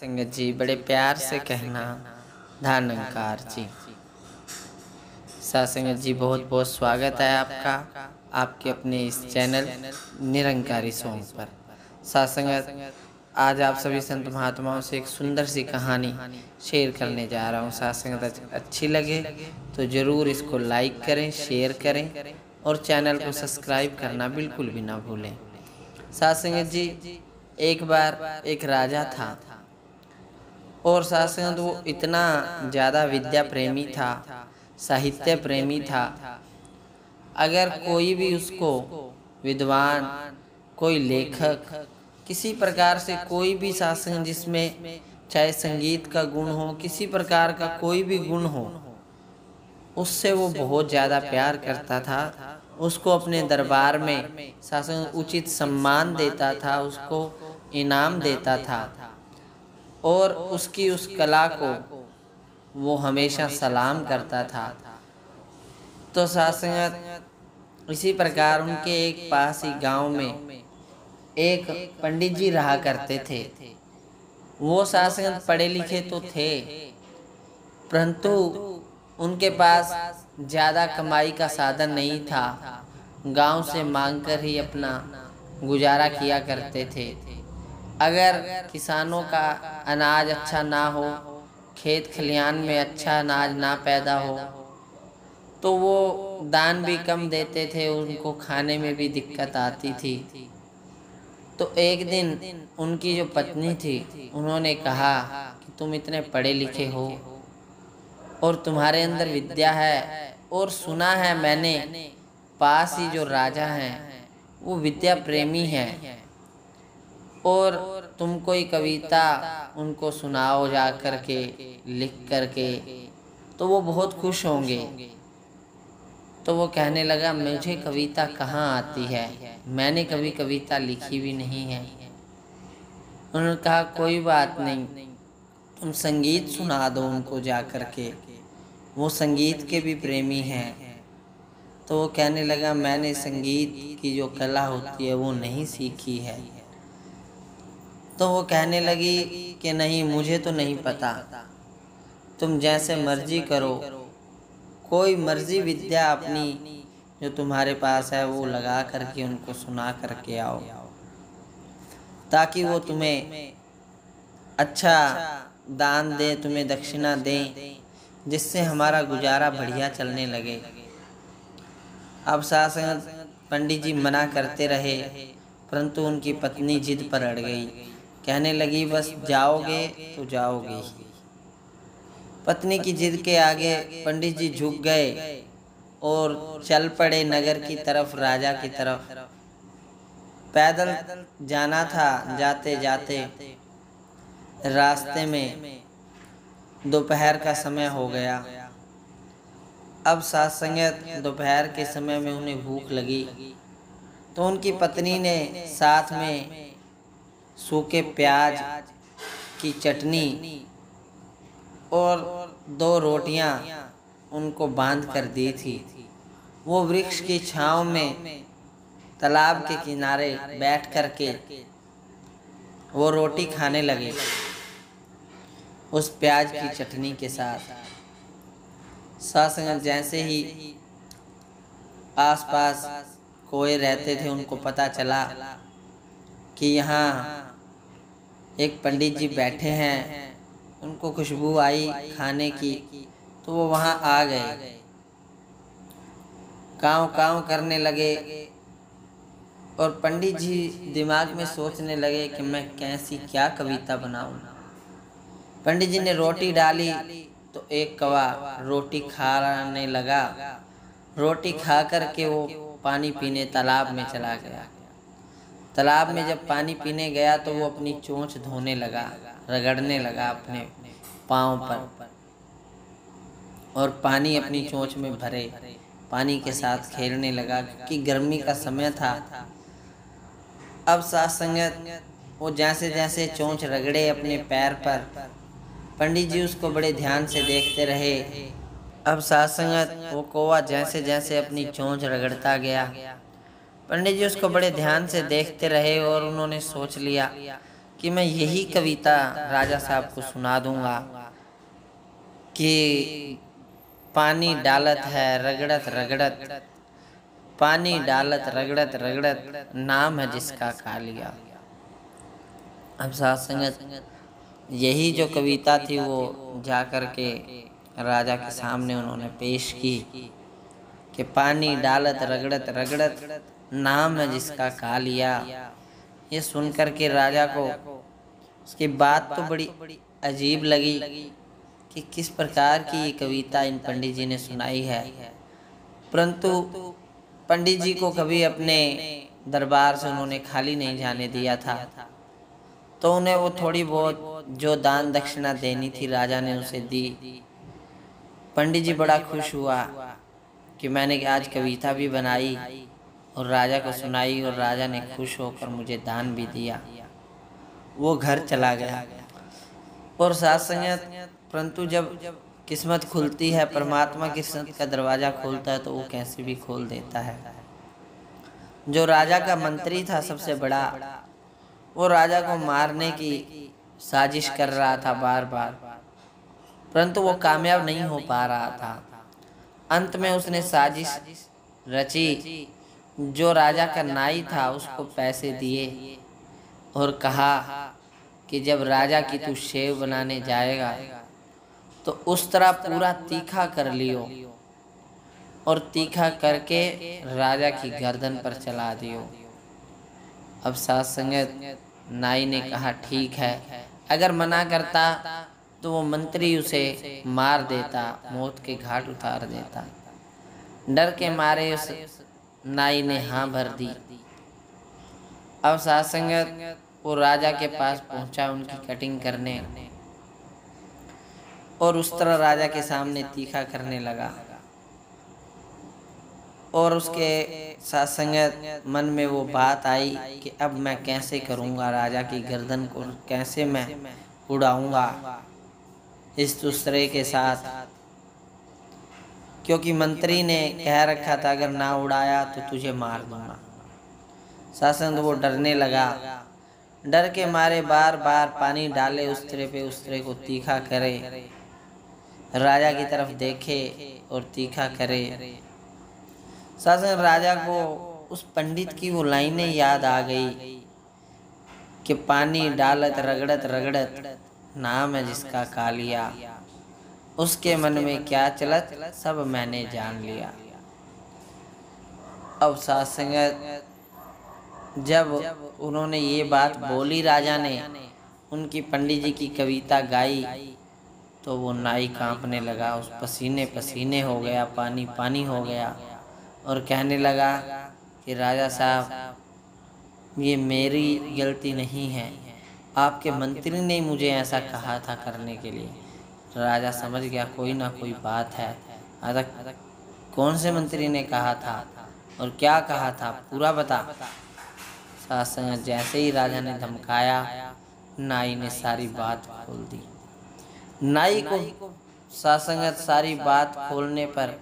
संगत जी बड़े प्यार से कहना धन्यकार जी। साथ संगत जी बहुत बहुत स्वागत है आपका आपके अपने इस चैनल निरंकारी सॉन्ग पर। साथ संगत आज आप सभी संत महात्माओं से एक सुंदर सी कहानी शेयर करने जा रहा हूँ। साथ संगत अच्छी लगे तो ज़रूर इसको लाइक करें, शेयर करें और चैनल को सब्सक्राइब करना बिल्कुल भी ना भूलें। साथ संगत जी एक बार एक राजा था और साथ संगत वो इतना ज़्यादा विद्या प्रेमी था, साहित्य प्रेमी था। अगर कोई भी उसको विद्वान, कोई लेखक, किसी प्रकार से कोई भी शासन जिसमें चाहे संगीत का गुण हो, किसी प्रकार का कोई भी गुण हो, उससे वो बहुत ज़्यादा प्यार करता था। उसको अपने दरबार में शासन उचित सम्मान देता था, उसको इनाम देता था और उसकी उस कला को वो हमेशा सलाम करता था। तो साथ इसी प्रकार उनके एक पास ही गांव में एक पंडित जी रहा करते थे। वो साथ पढ़े लिखे तो थे, परंतु उनके पास ज़्यादा कमाई का साधन नहीं था। गांव से मांगकर ही अपना गुजारा किया करते थे। अगर किसानों का अनाज अच्छा ना हो, खेत खलियान में अच्छा अनाज ना पैदा हो, तो वो दान भी कम देते थे, उनको खाने में भी दिक्कत आती थी। तो एक दिन उनकी जो पत्नी थी, उन्होंने कहा कि तुम इतने पढ़े लिखे हो और तुम्हारे अंदर विद्या है, और सुना है मैंने पास ही जो राजा हैं वो विद्या प्रेमी हैं, और तुम कोई कविता उनको सुनाओ जा कर के, लिख कर के, तो वो बहुत खुश होंगे। तो वो कहने लगा मुझे कविता कहाँ आती है, मैंने कभी कविता लिखी भी नहीं है। उन्होंने कहा कोई बात नहीं, तुम संगीत सुना दो उनको जा कर के, वो संगीत के भी प्रेमी हैं। तो वो कहने लगा मैंने संगीत की जो कला होती है वो नहीं सीखी है। तो वो कहने लगी कि नहीं, मुझे तो नहीं पता, तुम जैसे मर्जी करो, कोई मर्जी विद्या अपनी जो तुम्हारे पास है वो लगा करके उनको सुना करके आओ, ताकि वो तुम्हें अच्छा दान दे, तुम्हें दक्षिणा दें, जिससे हमारा गुजारा बढ़िया चलने लगे। अब साथ पंडित जी मना करते रहे, परंतु उनकी पत्नी जिद पर अड़ गई। कहने लगी बस जाओगे तो जाओगे। पत्नी की जिद के आगे पंडित जी झुक गए और चल पड़े नगर की तरफ, राजा की तरफ। पैदल जाना था, जाते जाते रास्ते में दोपहर का समय हो गया। अब साथ संगत दोपहर के समय में उन्हें भूख लगी, तो उनकी पत्नी ने साथ में सूखे प्याज की चटनी और 2 रोटियां उनको बांध कर दी थी। वो वृक्ष की छांव में तालाब के किनारे बैठ कर के वो रोटी खाने लगे उस प्याज की चटनी के साथ। साथ जैसे ही आसपास कोई रहते थे, उनको पता चला कि यहाँ एक पंडित जी बैठे हैं, उनको खुशबू आई खाने की, तो वो वहाँ आ गए। काँव काँव करने लगे और पंडित जी दिमाग में सोचने लगे कि मैं कैसी क्या कविता बनाऊं। पंडित जी ने रोटी डाली तो एक कौवा रोटी खाने लगा। रोटी खा कर के वो पानी पीने तालाब में चला गया। तालाब में जब पानी पीने गया तो वो अपनी चोंच धोने लगा, रगड़ने लगा अपने पाँव पर, और पानी अपनी चोंच में भरे पानी के साथ खेलने लगा, क्योंकि गर्मी का समय था। अब साथ संगत वो जैसे जैसे चोंच रगड़े अपने पैर पर, पंडित जी उसको बड़े ध्यान से देखते रहे। अब साथ संगत वो कौवा जैसे जैसे अपनी चोंच रगड़ता गया, पंडित जी उसको बड़े ध्यान से देखते रहे और उन्होंने सोच लिया कि मैं यही कविता राजा साहब को सुना दूंगा कि पानी डालत है रगड़त रगड़त, पानी डालत रगड़त रगड़त, नाम है जिसका कालिया। अब साथ संगत यही जो कविता थी वो जा कर के राजा के सामने उन्होंने पेश की कि पानी डालत रगड़त रगड़त, नाम है जिसका कालिया। ये सुन कर के राजा को उसकी बात तो बड़ी अजीब लगी कि किस प्रकार की ये कविता इन पंडित जी ने सुनाई है, परंतु पंडित जी को कभी अपने दरबार से उन्होंने खाली नहीं जाने दिया था। तो उन्हें वो थोड़ी बहुत जो दान दक्षिणा देनी थी राजा ने उसे दी। पंडित जी बड़ा खुश हुआ कि मैंने आज कविता भी बनाई और राजा को सुनाई और राजा ने खुश होकर मुझे दान भी दिया। वो घर चला गया। और साथ संगत परंतु जब किस्मत खुलती है, परमात्मा किस्मत का दरवाज़ा खोलता है तो वो कैसे भी खोल देता है। जो राजा का मंत्री था सबसे बड़ा, वो राजा को मारने की साजिश कर रहा था बार बार, परंतु वो कामयाब नहीं हो पा रहा था। अंत में उसने साजिश रची। जो राजा का नाई था उसको पैसे दिए और कहा कि जब राजा की तू शेव बनाने जाएगा तो उस तरह पूरा तीखा कर लियो और तीखा करके राजा की गर्दन पर चला दियो। अब साथ संगत नाई ने कहा ठीक है, अगर मना करता तो वो मंत्री उसे मार देता, मौत के घाट उतार देता। डर के मारे उस नाई ने हाँ भर दी। अब साथ संगत वो राजा के पास पहुंचा उनकी कटिंग करने और उस तरह राजा के सामने तीखा करने लगा। और उसके साथ संगत मन में वो बात आई कि अब मैं कैसे करूँगा, राजा की गर्दन को कैसे मैं उड़ाऊँगा इस दूसरे के साथ, क्योंकि मंत्री ने कह रखा था अगर ना उड़ाया तो तुझे मार दूँगा। सासंग वो डरने लगा। डर के मारे बार बार पानी डाले उस तरह पे उस तरह को तीखा करे, राजा की तरफ देखे और तीखा करे। सासन राजा को उस पंडित की वो लाइनें याद आ गई कि पानी डालत रगड़त रगड़त, नाम है जिसका कालिया। उसके मन में क्या चलत सब मैंने जान लिया। अब साथ संगत जब उन्होंने ये बात बोली राजा ने, उनकी पंडित जी की कविता गाई, तो वो नाई कांपने लगा, उस पसीने पसीने हो गया, पानी पानी हो गया और कहने लगा कि राजा साहब ये मेरी गलती नहीं है, आपके मंत्री ने मुझे ऐसा कहा था करने के लिए। राजा समझ गया कोई ना कोई बात है। अरे कौन से मंत्री ने कहा था और क्या कहा था, पूरा बता। सासंग जैसे ही राजा ने धमकाया, नाई ने सारी बात खोल दी। नाई को सासंगत सारी बात खोलने पर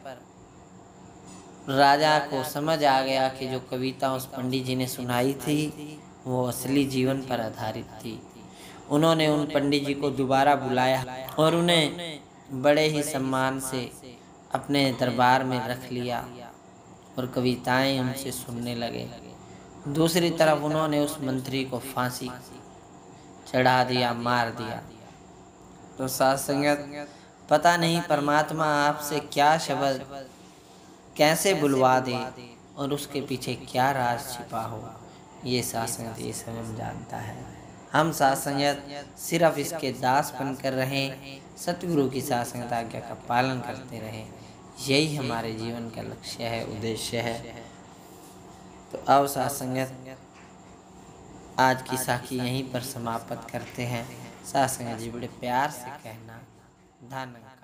राजा को समझ आ गया कि जो कविता उस पंडित जी ने सुनाई थी वो असली जीवन पर आधारित थी। उन्होंने उन पंडित जी को दोबारा बुलाया और उन्हें बड़े ही सम्मान से अपने दरबार में रख लिया और कविताएं उनसे सुनने लगे। दूसरी तरफ उन्होंने उस मंत्री को फांसी चढ़ा दिया, मार दिया। तो साथ संगत पता नहीं परमात्मा आपसे क्या शब्द कैसे बुलवा दे और उसके पीछे क्या राज छिपा हो, ये साथ संगत ये स्वयं जानता है। हम साथ संगत सिर्फ इसके दास बनकर रहें, सतगुरु की साथ संगत आज्ञा का पालन करते रहें, यही हमारे जीवन का लक्ष्य है, उद्देश्य है। तो आओ साथ संगत आज की साखी यहीं पर समाप्त करते हैं। साथ संगत जी बड़े प्यार से कहना धन्यवाद।